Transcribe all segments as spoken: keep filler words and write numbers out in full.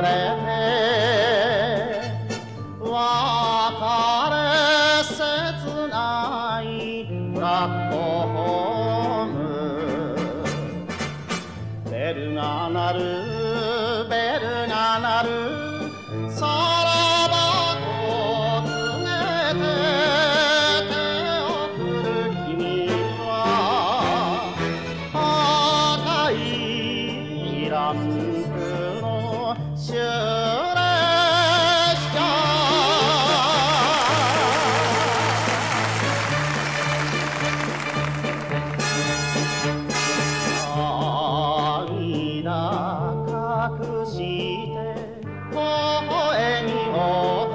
れて別れ切ないプラットホームベルが鳴るベルが鳴るさらばと告げて手を振る君は赤いランプの終列車隠して微笑みをて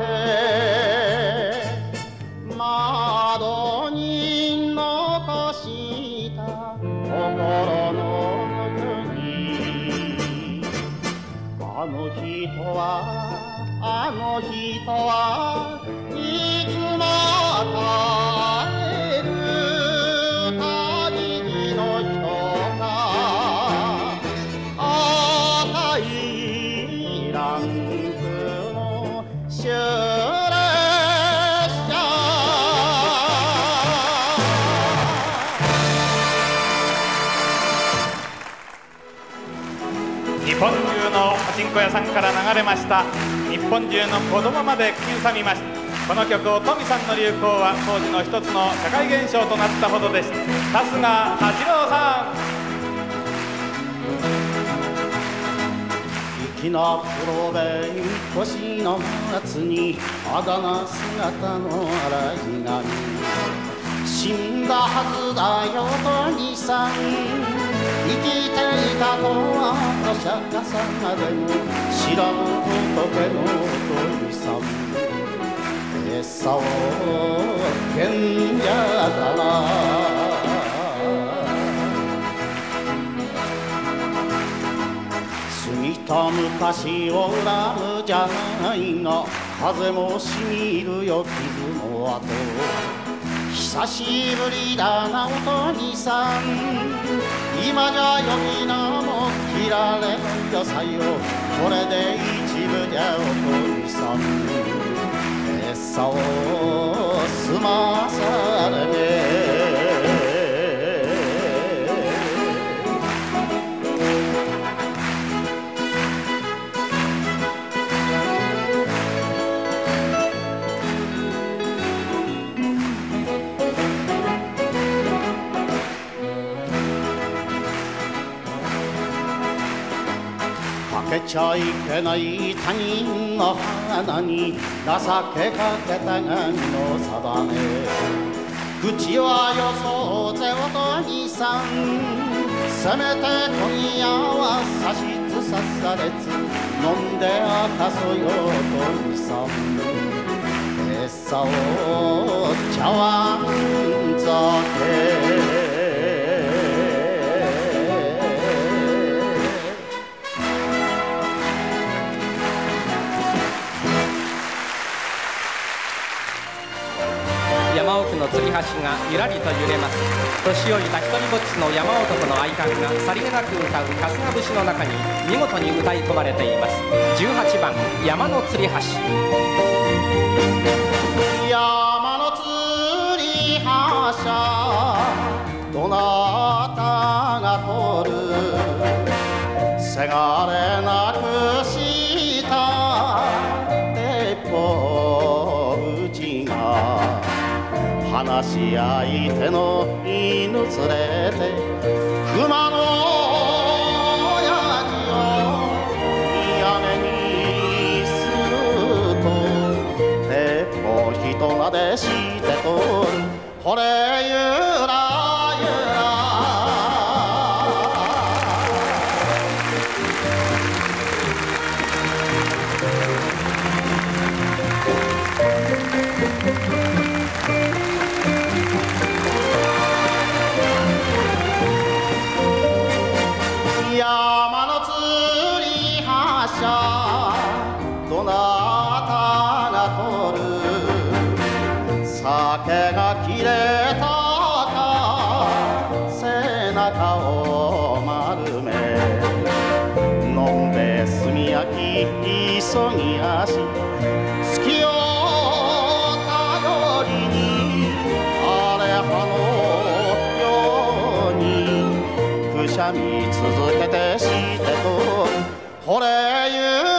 窓に残した心のぬくみあの人はあの人はいつも帰る旅路の人かランプの終列車日本中のパチンコ屋さんから流れました日本中の子供まで口ずさみましたこの曲をトミさんの流行は当時の一つの社会現象となったほどです。春日八郎さん粋なプロベイ年の夏にあだな姿の荒い髪死んだはずだよとにさん生きていたとはお釈迦様でも知らぬ仏のとにさん餌を賢者だな過ぎた昔を恨むじゃないが風もしみるよ傷の跡久しぶりだなおとにさん今じゃ呼び名も切られるよさよこれで一部じゃおとにさん餌を済まされかけちゃいけない他人の花に情けかけたがみの定め口はよそうぜおとにさんせめて今夜は差しつさされつ飲んであかそよおとにさん餌を茶碗酒山奥の吊り橋がゆらりと揺れます。年老いた一人ぼっちの山男の愛観がさりげなく歌う春日節の中に見事に歌い込まれています。じゅうはちばん山の吊り橋。 山の吊り橋どなたが通るせがれなくした鉄砲打ちが話し相手の犬連れて熊の親父を嫌目にすると鉄砲人なでして通るこれゆらゆら山の吊り橋どなたが通る酒が切れたか背中を丸め飲んで炭焼き急ぎ足月を頼りに荒れ葉のようにくしゃみ続けてしてと惚れゆ